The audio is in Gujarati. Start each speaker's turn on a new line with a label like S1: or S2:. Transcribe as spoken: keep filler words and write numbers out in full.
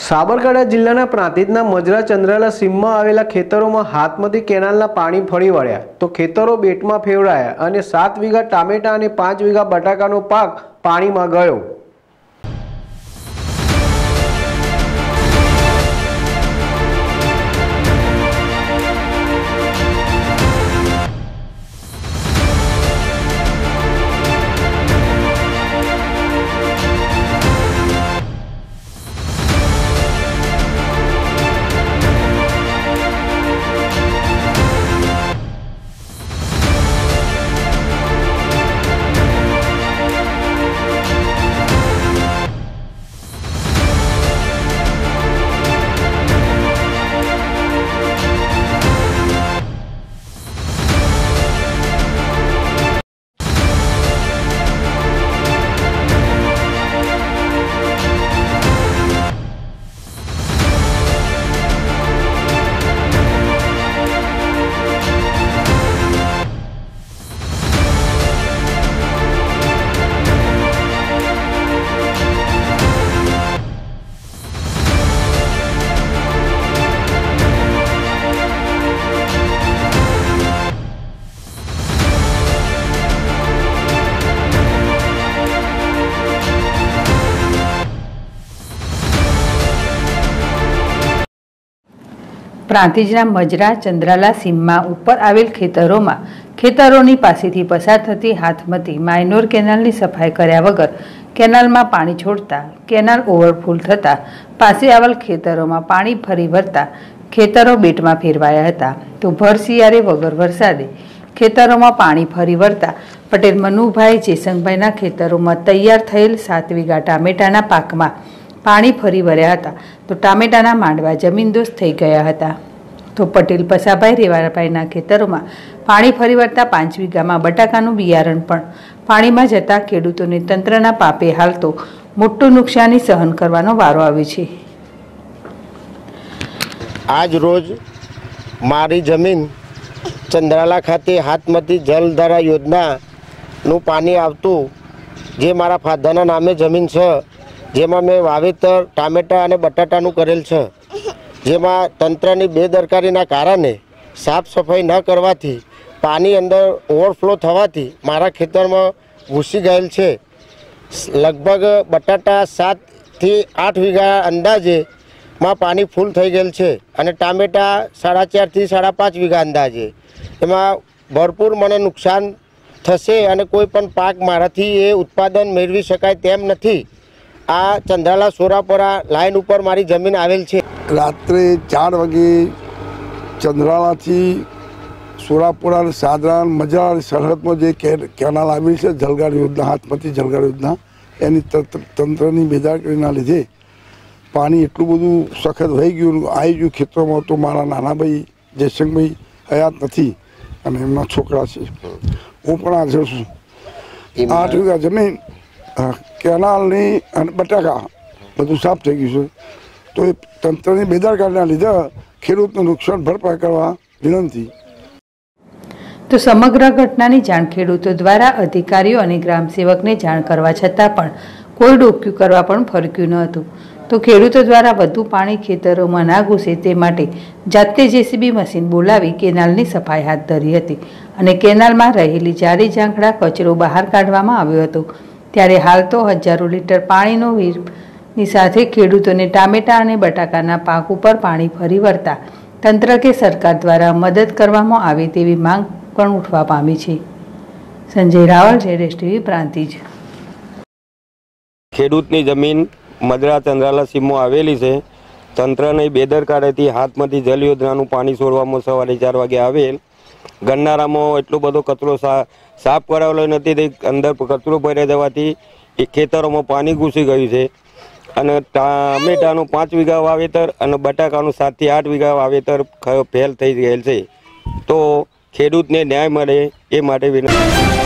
S1: સાબરકાંઠા જિલ્લાના પ્રાંતિજના મજરા ચંદ્રાલા સીમમાં આવેલા ખેતરોમાં હાથમતી કેનાલના પાણી ફરી વળ્યા તો ખેતરો બેટમાં ફેવરાયા અને સાત વીઘા ટામેટા અને પાંચ વીઘા બટાકાનો પાક પાણીમાં ગયો।
S2: પ્રાંતિજના મજરા ચંદ્રાલા સીમમાં ઉપર આવેલ ખેતરોમાં ખેતરોની પાસેથી પસાર થતી હાથમતી માયનોર કેનાલની સફાઈ કર્યા વગર કેનાલમાં પાણી છોડતા કેનાલ ઓવરફુલ થતાં પાસે આવેલ ખેતરોમાં પાણી ફરી વળતા ખેતરો બેટમાં ફેરવાયા હતા તો ભર શિયાળે વગર વરસાદે ખેતરોમાં પાણી ફરી વળતા પટેલ મનુભાઈ જેસંગભાઈના ખેતરોમાં તૈયાર થયેલ સાત વીઘા ટામેટાના પાકમાં પાણી ફરી વળ્યા હતા તો ટામેટાના માંડવા જમીનદોસ્ત થઈ ગયા હતા તો પટેલ પસાભાઈ રેવાભાઈના ખેતરોમાં પાણી ફરી વળતા પાંચ વીઘામાં બટાકાનું બિયારણ પણ પાણીમાં જતા ખેડૂતોને તંત્રના પાપે હાલ તો મોટું નુકસાની સહન કરવાનો વારો આવ્યો છે।
S3: આજ રોજ મારી જમીન ચંદ્રાલા ખાતે હાથમતી જલધારા યોજનાનું પાણી આવતું જે મારા ફાધરના નામે જમીન છે જેમાં મેં વાવેતર ટામેટા અને બટાટાનું કરેલ છે જેમાં તંત્રની બેદરકારીના કારણે સાફ સફાઈ ન કરવાથી પાણી અંદર ઓવરફ્લો થવાથી મારા ખેતરમાં ઘૂસી ગયેલ છે। લગભગ બટાટા સાતથી આઠ વીઘા અંદાજેમાં પાણી ફૂલ થઈ ગયેલ છે અને ટામેટા સાડા ચારથી સાડા પાંચ વીઘા અંદાજે એમાં ભરપૂર મને નુકસાન થશે અને કોઈ પણ પાક મારાથી એ ઉત્પાદન મેળવી શકાય તેમ નથી। આ ચંદ્રાલા સોરાપરા લાઈન ઉપર મારી જમીન આવેલ છે।
S4: રાત્રે ચાર વાગે ચંદ્રાલાથી સોરાપરા સાદરા મજા સરહદમાં જે કેનાલ આવેલી છે જલગાર યોજના હાથમતી જલગાર યોજના એની તંત્રની બેદરકારીના લીધે પાણી એટલું બધું સખત વહી ગયું આવી ગયું ખેતરોમાં તો મારા નાના ભાઈ જયશંકભાઈ હયાત નથી અને એમના છોકરા છે હું પણ હાજર છું। આઠ વીઘા જમીન કેનાલની અને બટાકા બધું સાફ થઈ ગયું છે તો એ તંત્રની બેદરકારીના લીધે ખેડૂતનું નુકસાન ભરપાઈ કરવા વિનંતી।
S2: તો સમગ્ર ઘટનાની જાણ ખેડૂતો દ્વારા અધિકારીઓ અને ગ્રામસેવકને જાણ કરવા છતાં પણ કોઈ ડોક્યું કરવા પણ ફરક્યું ન હતું તો ખેડૂતો દ્વારા વધુ પાણી ખેતરોમાં ના ઘૂસે તે માટે જાતે જેસીબી મશીન બોલાવી કેનાલની સફાઈ હાથ ધરી હતી અને કેનાલમાં રહેલી જારી ઝાંખડા કચરો બહાર કાઢવામાં આવ્યો હતો। ત્યારે હાલ તો હજારો લીટર પાણીનો વીરની સાથે ખેડૂતોને ટામેટા અને બટાકાના પાક ઉપર પાણી ફરી વળતા તંત્ર કે સરકાર દ્વારા મદદ કરવામાં આવે તેવી માંગ પણ ઉઠવા પામી છે। સંજય રાવલ, જેડેશ ટીવી, પ્રાંતિજ।
S5: ખેડૂતની જમીન મજરા ચંદ્રાલા સીમમાં આવેલી છે। તંત્રની બેદરકારીથી હાથમતી જલ યોજનાનું પાણી છોડવામાં સવારે ચાર વાગે આવેલ ગન્નારામાં એટલો બધો કચરો સાફ કરાવેલો નથી અંદર કચરો ભરાઈ જવાથી એ ખેતરોમાં પાણી ઘૂસી ગયું છે અને ટામેટાનું પાંચ વીઘા વાવેતર અને બટાકાનું સાતથી આઠ વીઘા વાવેતર ફેલ થઈ ગયેલ છે તો ખેડૂતને ન્યાય મળે એ માટે વિનંતી।